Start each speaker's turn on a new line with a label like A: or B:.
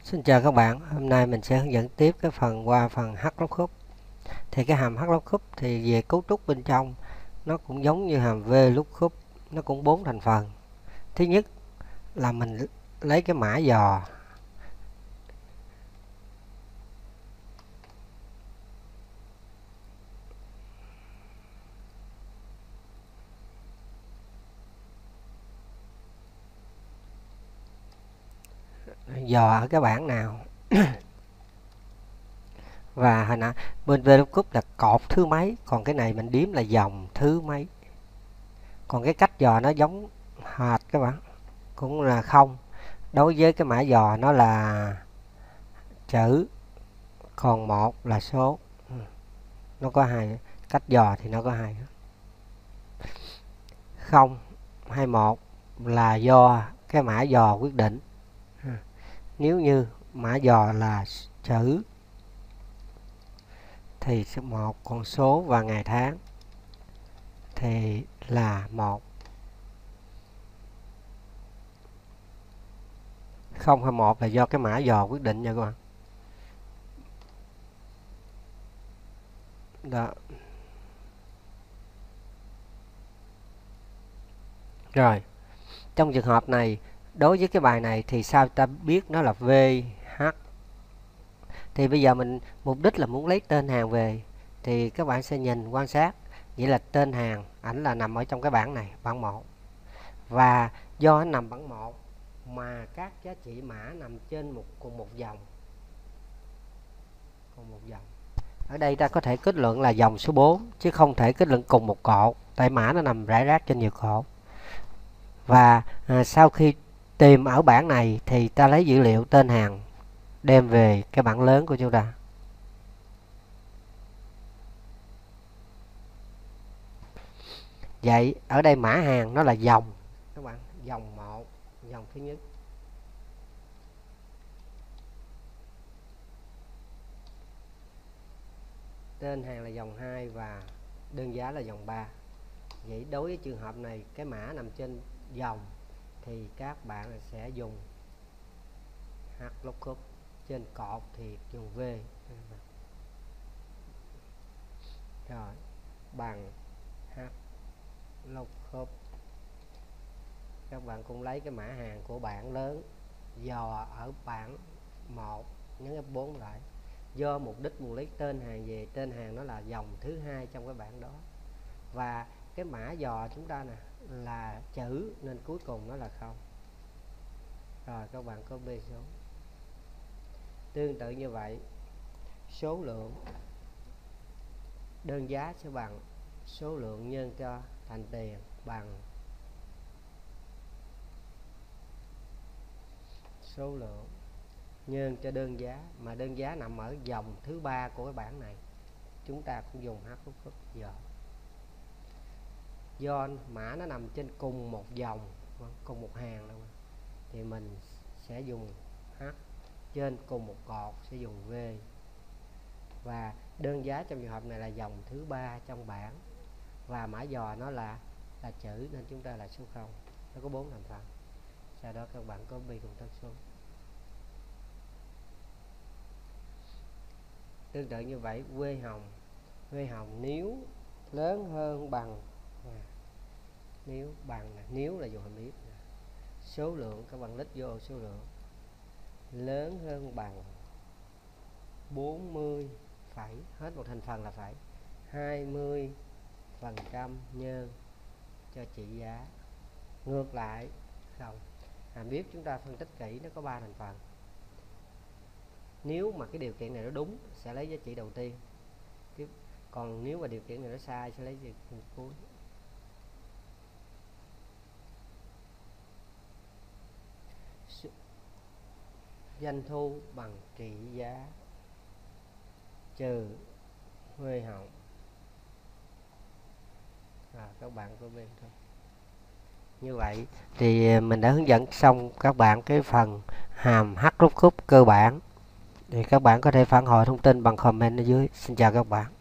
A: Xin chào các bạn, hôm nay mình sẽ hướng dẫn tiếp cái phần h-lookup. Thì cái hàm h-lookup thì về cấu trúc bên trong nó cũng giống như hàm v-lookup, nó cũng 4 thành phần. Thứ nhất là mình lấy cái mã dò ở cái bảng nào. Và hồi nãy bên v-lookup là cột thứ mấy, còn cái này mình điếm là dòng thứ mấy. Còn cái cách dò nó giống hệt các bạn, cũng là không. Đối với cái mã dò nó là chữ, còn một là số. Nó có hai cách dò, thì nó có hai, 0 hay 1 là do cái mã dò quyết định. Nếu như mã dò là chữ thì số 1, còn số và ngày tháng thì là 1. 0 hay 1 là do cái mã dò quyết định nha các bạn. Đó. Rồi, trong trường hợp này, đối với cái bài này thì sao ta biết nó là VH? Thì bây giờ mình mục đích là muốn lấy tên hàng về, thì các bạn sẽ nhìn quan sát. Vậy là tên hàng ảnh là nằm ở trong cái bảng này, bảng 1. Và do nó nằm bảng 1 mà các giá trị mã nằm trên cùng một dòng. Ở đây ta có thể kết luận là dòng số 4 chứ không thể kết luận cùng một cột, tại mã nó nằm rải rác trên nhiều cột. Và sau khi tìm ở bảng này thì ta lấy dữ liệu tên hàng đem về cái bảng lớn của chúng ta. Vậy ở đây mã hàng nó là dòng các bạn, dòng 1, dòng thứ nhất. Tên hàng là dòng 2 và đơn giá là dòng 3. Vậy đối với trường hợp này, cái mã nằm trên dòng thì các bạn sẽ dùng h-lookup, trên cột thì dùng v. Rồi, bằng h-lookup. Các bạn cũng lấy cái mã hàng của bảng lớn, dò ở bảng 1, nhấn F4 lại. Do mục đích muốn lấy tên hàng về, tên hàng nó là dòng thứ hai trong cái bảng đó. Và cái mã dò chúng ta nè là chữ nên cuối cùng nó là 0. Rồi các bạn copy xuống. Tương tự như vậy, số lượng đơn giá sẽ bằng số lượng nhân cho thành tiền bằng số lượng nhân cho đơn giá, mà đơn giá nằm ở dòng thứ 3 của cái bảng này. Chúng ta cũng dùng h-lookup dò. Do mã nó nằm trên cùng một dòng, cùng một hàng đâu, thì mình sẽ dùng h, trên cùng một cột sẽ dùng v. Và đơn giá trong trường hợp này là dòng thứ 3 trong bảng, và mã dò nó là chữ nên chúng ta là số 0. Nó có 4 thành phần. Sau đó các bạn copy công thức xuống. Tương tự như vậy, quê hồng nếu lớn hơn bằng, nếu là dùng hàm if, số lượng các bạn lít vô số lượng lớn hơn bằng 40 phẩy, hết một thành phần là phải 20% nhân cho trị giá. Ngược lại không. Hàm if chúng ta phân tích kỹ, nó có 3 thành phần. Nếu mà cái điều kiện này nó đúng sẽ lấy giá trị đầu tiên, còn nếu mà điều kiện này nó sai sẽ lấy giá trị cuối. Doanh thu bằng trị giá trừ huê hồng. Các bạn có bên thôi. Như vậy thì mình đã hướng dẫn xong các bạn cái phần hàm h-lookup cơ bản. Thì các bạn có thể phản hồi thông tin bằng comment ở dưới. Xin chào các bạn.